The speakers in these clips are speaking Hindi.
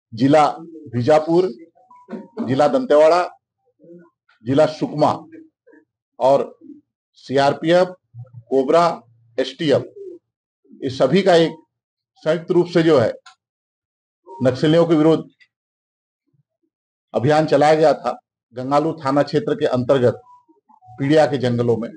जिला बीजापुर, जिला दंतेवाड़ा, जिला सुकमा और सीआरपीएफ, कोबरा, एसटीएफ, इस सभी का एक संयुक्त रूप से जो है नक्सलियों के विरुद्ध अभियान चलाया गया था गंगालूर थाना क्षेत्र के अंतर्गत पीड़िया के जंगलों में।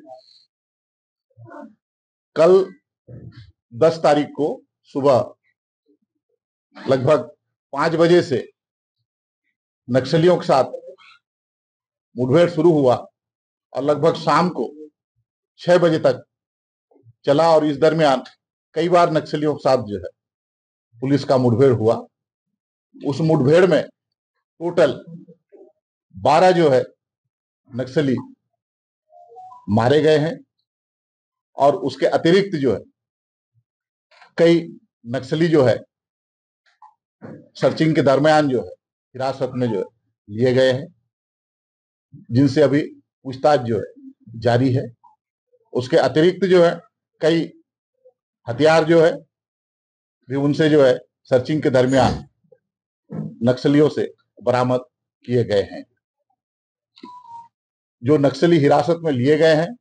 कल 10 तारीख को सुबह लगभग 5 बजे से नक्सलियों के साथ मुठभेड़ शुरू हुआ और लगभग शाम को 6 बजे तक चला और इस दरमियान कई बार नक्सलियों के साथ जो है पुलिस का मुठभेड़ हुआ। उस मुठभेड़ में टोटल 12 जो है नक्सली मारे गए हैं और उसके अतिरिक्त जो है कई नक्सली जो है सर्चिंग के दरमियान जो है हिरासत में जो है लिए गए हैं, जिनसे अभी पूछताछ जो है जारी है। उसके अतिरिक्त जो है कई हथियार जो है भी उनसे जो है सर्चिंग के दरमियान नक्सलियों से बरामद किए गए हैं। जो नक्सली हिरासत में लिए गए हैं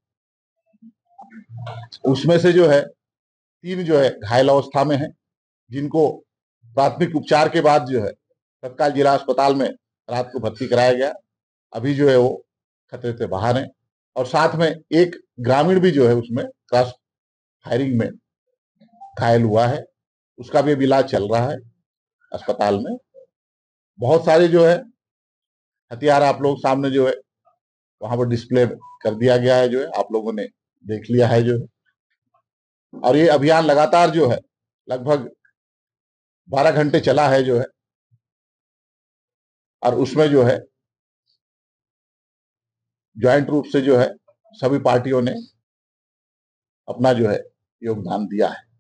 उसमें से जो है 3 जो है घायल अवस्था में हैं, जिनको प्राथमिक उपचार के बाद जो है तत्काल जिला अस्पताल में रात को भर्ती कराया गया। अभी जो है वो खतरे से बाहर हैं और साथ में एक ग्रामीण भी जो है उसमें क्रॉस फायरिंग में घायल हुआ है, उसका भी अभी इलाज चल रहा है अस्पताल में। बहुत सारे जो है हथियार आप लोग सामने जो है वहां पर डिस्प्ले कर दिया गया है, जो है आप लोगों ने देख लिया है जो है। और ये अभियान लगातार जो है लगभग 12 घंटे चला है जो है, और उसमें जो है ज्वाइंट रूप से जो है सभी पार्टियों ने अपना जो है योगदान दिया है।